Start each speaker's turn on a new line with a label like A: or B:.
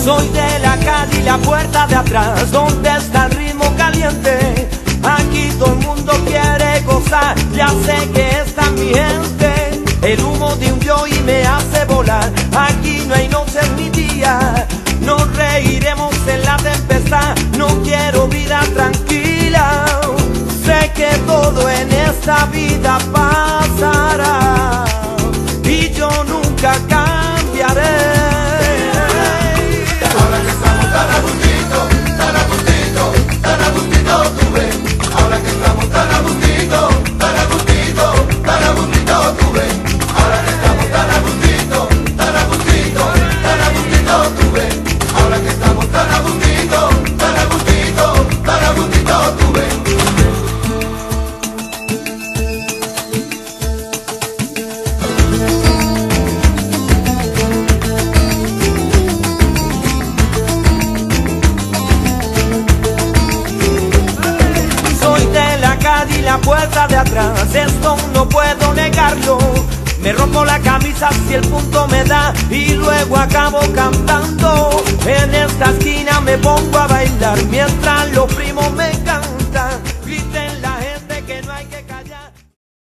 A: Soy de la calle y la puerta de atrás, donde está el ritmo caliente. Aquí todo el mundo quiere gozar, ya sé que está mi gente. El humo de un joy me hace volar, aquí no hay noches ni días. Nos reiremos en la tempestad, no quiero vida tranquila. Sé que todo en esta vida pasará y yo nunca cambiaré.
B: Ahora que estamos tan a gustito, tan a gustito, tan a gustito, tú ves. Ahora que estamos tan a gustito, tan a gustito, tan a gustito, tú ves. Ahora que estamos tan a gustito, tan a gustito, tan a gustito, tú ves. Ahora que estamos tan a gustito, tan a gustito, tan a gustito, tú ves.
A: Y la puerta de atrás, esto no puedo negarlo. Me rompo la camisa si el punto me da y luego acabo cantando. En esta esquina me pongo a bailar mientras los primos me cantan.